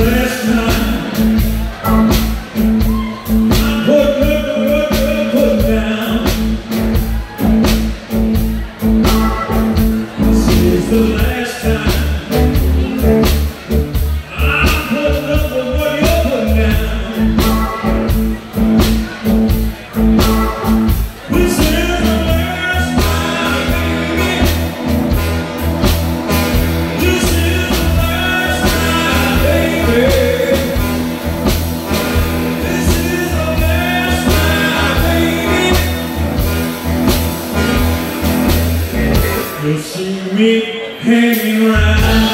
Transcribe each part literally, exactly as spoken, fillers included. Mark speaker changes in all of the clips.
Speaker 1: last time I put, put, put, put down. This is the last time I'm putting up with what you're putting down. This is the last time, baby. This is the last time, baby. This is the last time, baby. You'll see me hanging around.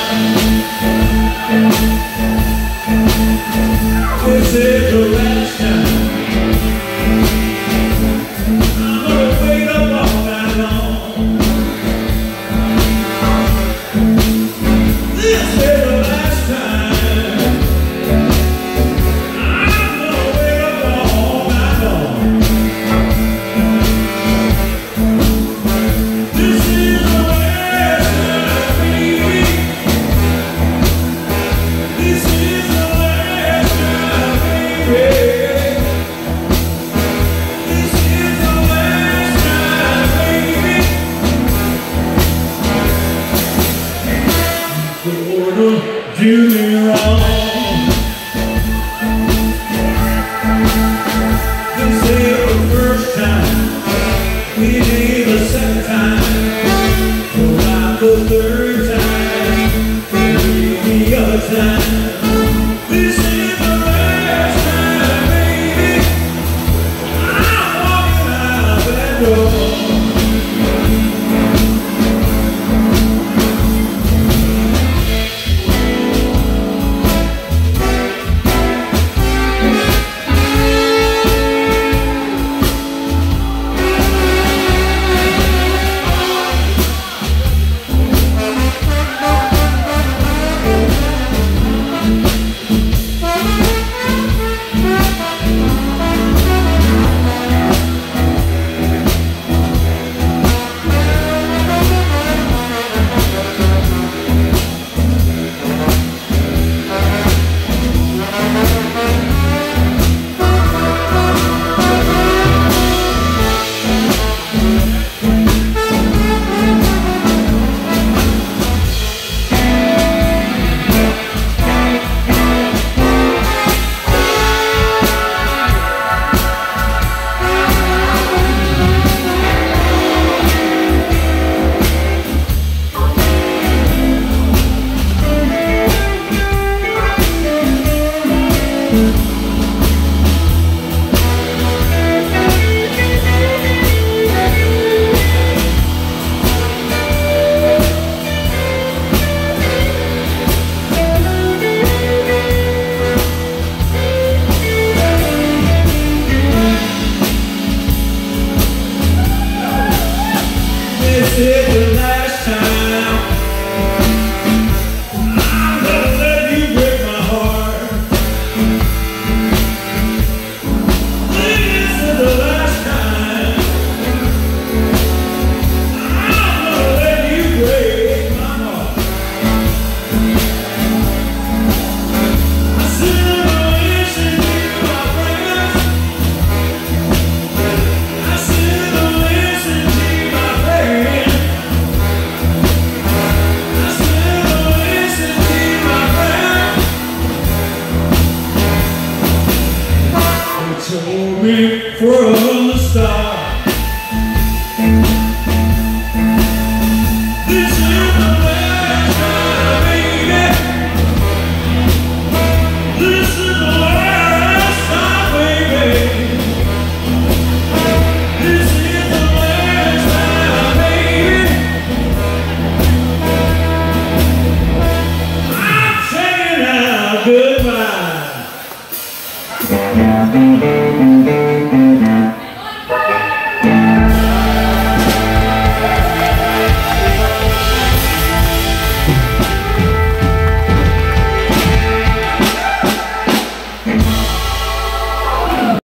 Speaker 1: This is the last time. I'm gonna wait up all night long. This is the last time. I'm gonna wait up all night long. This is the last time, baby. This is the last time, baby. This is the last time, baby. You're gonna do me wrong. This ain't the first time. It ain't the second time. Or not the third time. Maybe the other time. This is the last time, baby. I'm walking out that door. This is the last time I'm gonna let you break my heart. This is the last time I'm gonna let you break my heart. I sit and listen to my friends. I sit and listen to my friends. Told me from the start, this is the last time, baby. This is the last time, baby. This is the last time, baby. I'm saying now goodbye.
Speaker 2: Thank you.